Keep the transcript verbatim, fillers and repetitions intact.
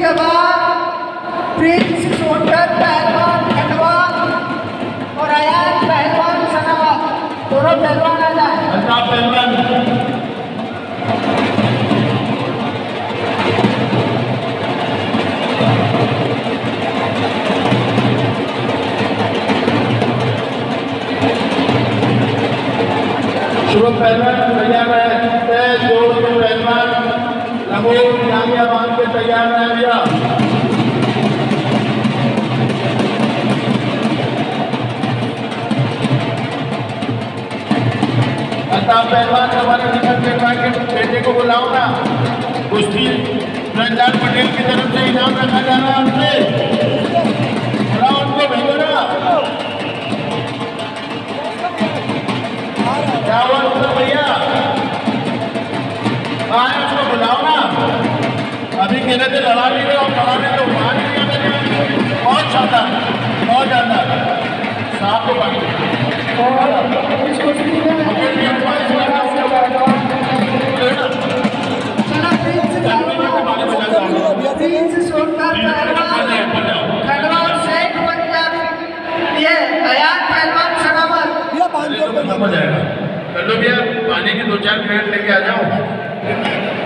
उसके बाद प्रिंस सोनकर पहलवान खंडवा और अयान पहलवान सनावा, दोनों पहलवान आ जाए। अल्ताफ पहलवान शुभ पहलवान तैयार है, जोड़ के पहलवान लघु जामिया बांध के तैयार है भैया। अल्ताफ पहलवान हमारे निकट पहलवान के बेटे को बुलाओ ना, कुश्ती रंजान पटेल की तरफ से इनाम रखा जा रहा है उनसे, बुलाओ उनको, भेजो ना। क्या हुआ उसको भैया, हाँ उसको बुलाओ ना, अभी कहने थे लड़ा नहीं रहे और लड़ाने तो वहाँ नहीं आते। बहुत शानदार, बहुत शानदार, साहब को बात हो जाएगा। चलो भैया पानी की दो चार प्लेट लेके आ जाओ।